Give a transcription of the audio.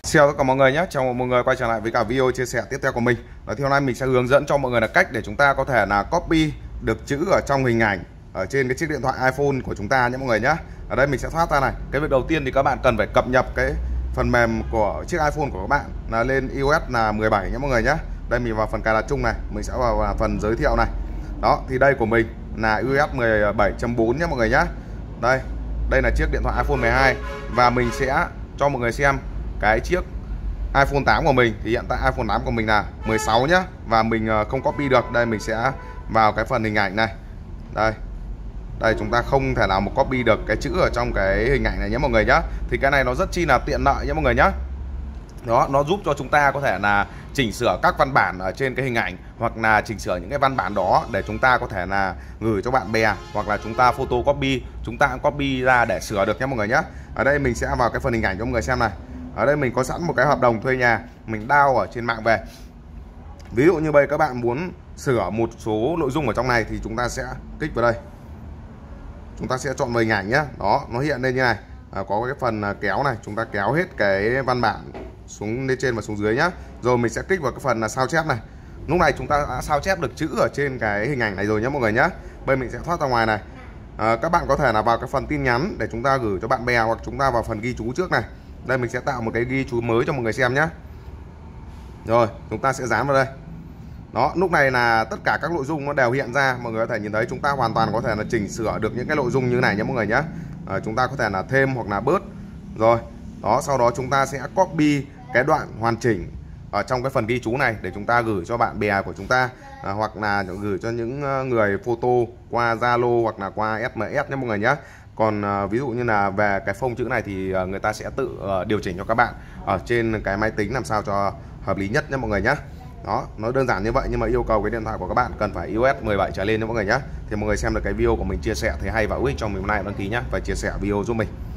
Chào tất cả mọi người nhé, chào mừng mọi người quay trở lại với cả video chia sẻ tiếp theo của mình. Thì hôm nay mình sẽ hướng dẫn cho mọi người là cách để chúng ta có thể là copy được chữ ở trong hình ảnh ở trên cái chiếc điện thoại iPhone của chúng ta nhé mọi người nhé. Ở đây mình sẽ thoát ra này. Cái việc đầu tiên thì các bạn cần phải cập nhật cái phần mềm của chiếc iPhone của các bạn là lên iOS là 17 nhé mọi người nhé. Đây mình vào phần cài đặt chung này, mình sẽ vào phần giới thiệu này. Đó, thì đây của mình là iOS 17.4 nhé mọi người nhé. Đây là chiếc điện thoại iPhone 12 và mình sẽ cho mọi người xem cái chiếc iPhone 8 của mình. Thì hiện tại iPhone 8 của mình là 16 nhá, và mình không copy được. Đây mình sẽ vào cái phần hình ảnh này. Đây chúng ta không thể nào mà copy được cái chữ ở trong cái hình ảnh này nhé mọi người nhá. Thì cái này nó rất chi là tiện lợi nhé mọi người nhá. Đó, nó giúp cho chúng ta có thể là chỉnh sửa các văn bản ở trên cái hình ảnh, hoặc là chỉnh sửa những cái văn bản đó để chúng ta có thể là gửi cho bạn bè, hoặc là chúng ta photocopy, chúng ta copy ra để sửa được nhé mọi người nhé. Ở đây mình sẽ vào cái phần hình ảnh cho mọi người xem này. Ở đây mình có sẵn một cái hợp đồng thuê nhà, mình download ở trên mạng về. Ví dụ như bây các bạn muốn sửa một số nội dung ở trong này thì chúng ta sẽ kích vào đây. Chúng ta sẽ chọn vào hình ảnh nhé. Đó, nó hiện lên như này. Có cái phần kéo này, chúng ta kéo hết cái văn bản xuống lên trên và xuống dưới nhá. Rồi mình sẽ kích vào cái phần là sao chép này. Lúc này chúng ta đã sao chép được chữ ở trên cái hình ảnh này rồi nhé mọi người nhé. Bây mình sẽ thoát ra ngoài này. Các bạn có thể là vào cái phần tin nhắn để chúng ta gửi cho bạn bè, hoặc chúng ta vào phần ghi chú trước này. Đây mình sẽ tạo một cái ghi chú mới cho mọi người xem nhé. Rồi chúng ta sẽ dán vào đây. Đó, lúc này là tất cả các nội dung nó đều hiện ra, mọi người có thể nhìn thấy. Chúng ta hoàn toàn có thể là chỉnh sửa được những cái nội dung như này nhé mọi người nhé. Chúng ta có thể là thêm hoặc là bớt. Rồi đó, sau đó chúng ta sẽ copy cái đoạn hoàn chỉnh ở trong cái phần ghi chú này để chúng ta gửi cho bạn bè của chúng ta, hoặc là gửi cho những người photo qua Zalo hoặc là qua SMS nhé mọi người nhé. Còn ví dụ như là về cái phông chữ này thì người ta sẽ tự điều chỉnh cho các bạn ở trên cái máy tính làm sao cho hợp lý nhất nhé mọi người nhé. Đó, nó đơn giản như vậy, nhưng mà yêu cầu cái điện thoại của các bạn cần phải iOS 17 trở lên nhé mọi người nhé. Thì mọi người xem được cái video của mình chia sẻ thấy hay và hữu ích cho mình hôm nay, đăng ký nhé và chia sẻ video giúp mình.